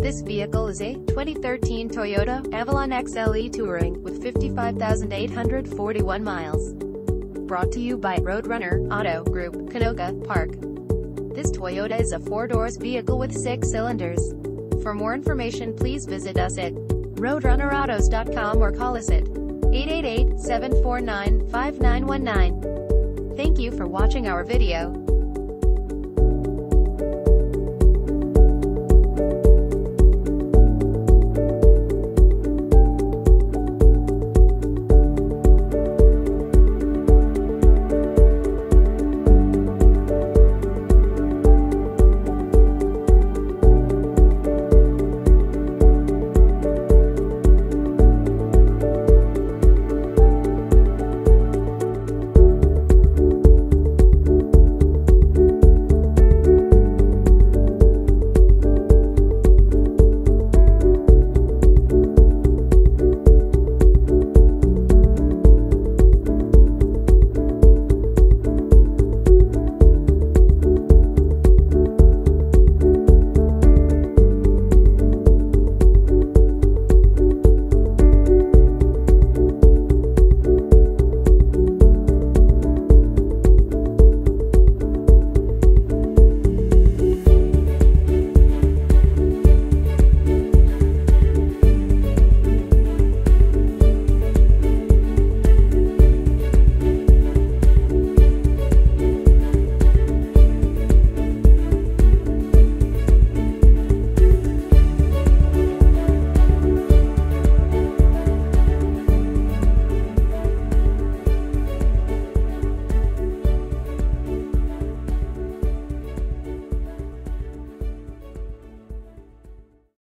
This vehicle is a 2013 Toyota Avalon XLE Touring, with 55,841 miles. Brought to you by Roadrunner Auto Group, Canoga Park. This Toyota is a 4-doors vehicle with 6 cylinders. For more information, please visit us at roadrunnerautos.com or call us at 888-749-5919. Thank you for watching our video.